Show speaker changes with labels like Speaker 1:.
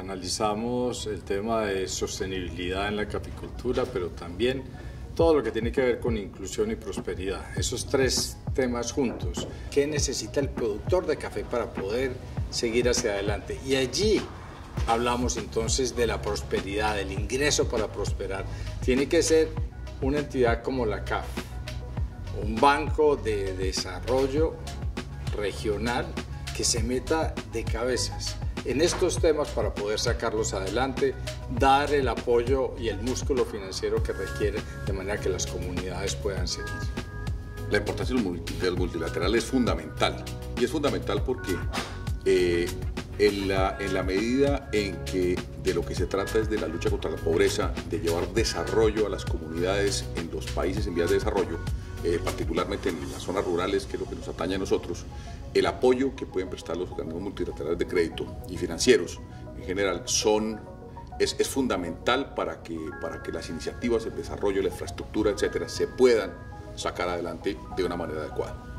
Speaker 1: analizamos el tema de sostenibilidad en la caficultura, pero también todo lo que tiene que ver con inclusión y prosperidad. Esos tres temas juntos. ¿Qué necesita el productor de café para poder seguir hacia adelante? Y allí hablamos entonces de la prosperidad, del ingreso para prosperar. Tiene que ser una entidad como la CAF, un banco de desarrollo regional que se meta de cabezas en estos temas para poder sacarlos adelante, dar el apoyo y el músculo financiero que requiere de manera que las comunidades puedan seguir.
Speaker 2: La importancia del multilateral es fundamental, y es fundamental porque en la medida en que de lo que se trata es de la lucha contra la pobreza, de llevar desarrollo a las comunidades en los países en vías de desarrollo, particularmente en las zonas rurales, que es lo que nos atañe a nosotros, el apoyo que pueden prestar los organismos multilaterales de crédito y financieros en general es fundamental para que las iniciativas, el desarrollo, la infraestructura, etcétera, se puedan sacar adelante de una manera adecuada.